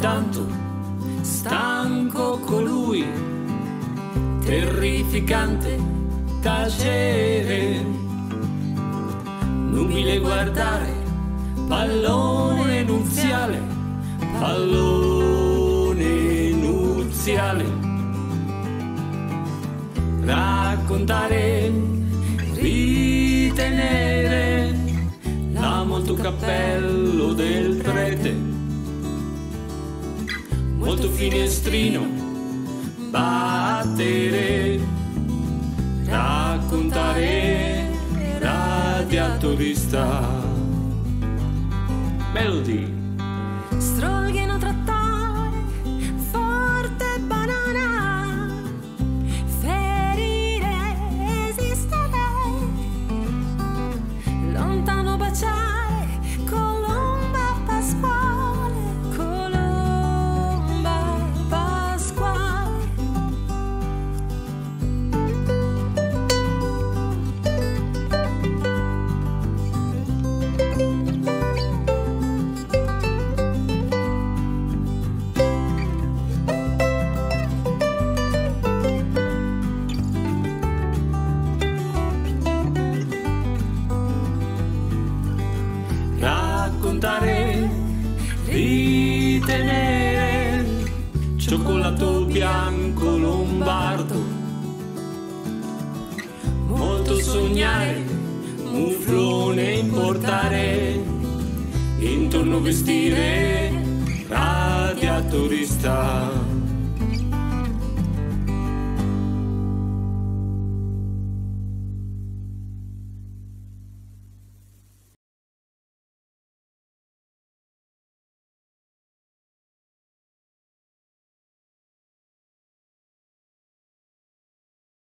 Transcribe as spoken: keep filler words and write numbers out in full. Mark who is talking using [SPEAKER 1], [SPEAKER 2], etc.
[SPEAKER 1] tanto stanco colui, terrificante tacere, nubile guardare, pallone nuziale, pallone nuziale, raccontare, ritenere l'amolto cappello del prete, molto finestrino, battere, raccontare, radiatorista. Melody.
[SPEAKER 2] Strolghino trattare, forte banana, ferire, esistere, lontano baciare, colomba pasquale, colomba pasquale.
[SPEAKER 1] Raccontare, ritenere, cioccolato bianco lombardo, molto sognare, muflone importare, intorno vestire, radiatorista.